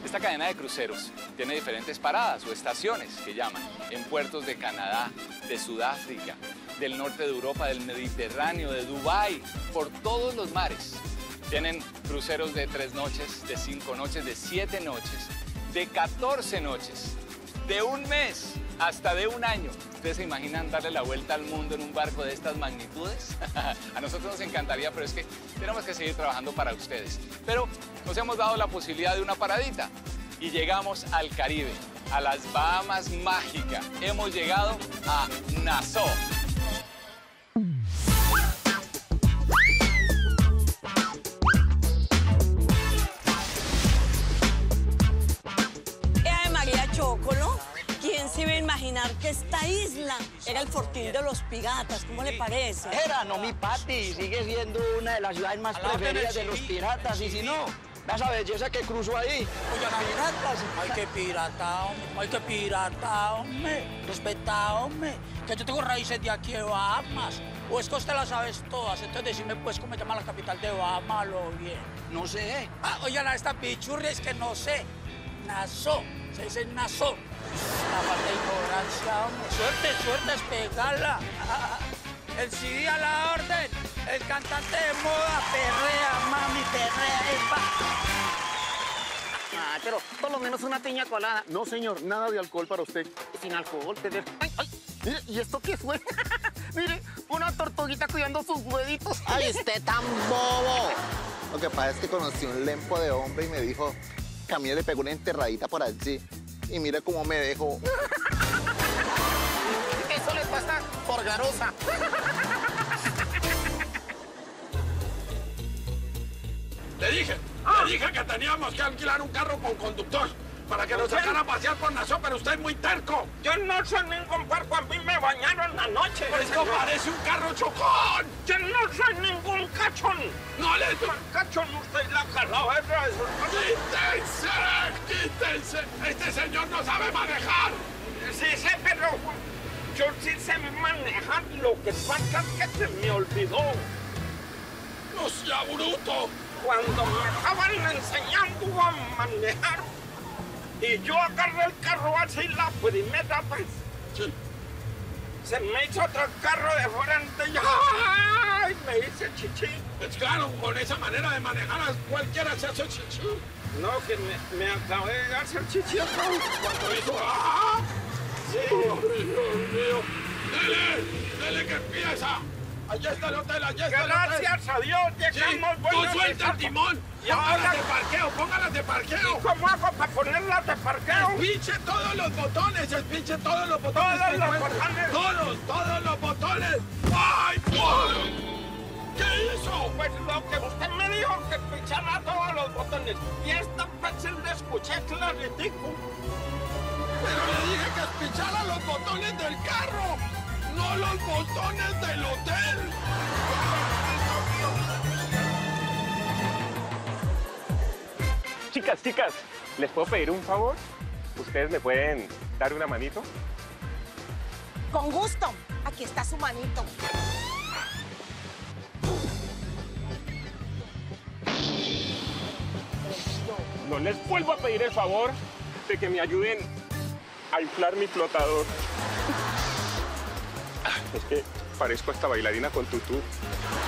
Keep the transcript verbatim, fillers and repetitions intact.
Esta cadena de cruceros tiene diferentes paradas o estaciones que llaman en puertos de Canadá, de Sudáfrica, del norte de Europa, del Mediterráneo, de Dubái, por todos los mares. Tienen cruceros de tres noches, de cinco noches, de siete noches, de catorce noches, de un mes hasta de un año. ¿Ustedes se imaginan darle la vuelta al mundo en un barco de estas magnitudes? A nosotros nos encantaría, pero es que tenemos que seguir trabajando para ustedes. Pero nos hemos dado la posibilidad de una paradita y llegamos al Caribe, a las Bahamas mágicas. Hemos llegado a Nassau. ¿Quién se iba a imaginar que esta isla era el fortín de los piratas? ¿Cómo le parece? Era, no mi Pati, sigue siendo una de las ciudades más preferidas de los piratas. Y si no, ve esa belleza que cruzó ahí. Oye, piratas. Ay, qué pirata, hombre. Ay, qué pirata, hombre. Respeta, hombre. Que yo tengo raíces de aquí de Bahamas. O es que usted las sabes todas. Entonces decime, pues, cómo se llama la capital de Bahamas, lo bien. No sé. Ah, oigan, a esta pichurria es que no sé. Nassau. Se dice Nassau. La falta de ignorancia, hombre. Suerte, suerte es pegarla. El C D a la orden. El cantante de moda perrea, mami, perrea, epa. Ah, pero por lo menos una piña colada. No, señor, nada de alcohol para usted. Sin alcohol, te dejo. Ay, ay. Mire, ¿y esto qué fue? Mire, una tortuguita cuidando sus huevitos. ¡Ay, usted tan bobo! Lo que pasa es que conocí un lempo de hombre y me dijo que a mí le pegó una enterradita por allí. Y mire cómo me dejó. Eso le pasa por garosa. Le dije, le dije que teníamos que alquilar un carro con conductor para que nos sacara a pasear por Nassau, pero usted es muy terco. Yo no soy ningún puerco, a mí me bañaron anoche. Pues que parece un carro chocón. Yo no soy ningún cachón. No le... Cachón, usted la calavera. ¡Quítense! ¡Quítense! Este señor no sabe manejar. Sí sé, pero yo sí sé manejar. Lo que pasa es que se me olvidó. No sea bruto. Cuando me estaban enseñando a manejar, y yo agarré el carro así la primera vez. Sí. Se me hizo otro carro de frente y ¡ay! Me hice chichi. Pues claro, con esa manera de manejar cualquiera se hace chichi. No, que me, me acabé de hacer chichi. Cuando hizo ¡ah! Sí. Oh, Dios mío. ¡Dele! ¡Dele que empieza! Allá está el hotel, allá está el hotel. Gracias a Dios, llegamos. Sí, buenos tú suelta el timón. Y ahora Póngalas de parqueo, póngalas de parqueo. ¿Y cómo hago para ponerlas de parqueo? Pinche todos los botones, pinche todos los botones. Todos los botones. Todos, todos los botones. ¡Ay, por! ¿Qué hizo? Pues lo que usted me dijo, que pichara todos los botones. Y esta vez le escuché claritico. Pero le dije que pichara los botones del carro, no los botones del hotel. Chicas, chicas, ¿les puedo pedir un favor? ¿Ustedes me pueden dar una manito? Con gusto. Aquí está su manito. No les vuelvo a pedir el favor de que me ayuden a inflar mi flotador. Es que parezco hasta bailarina con tutú.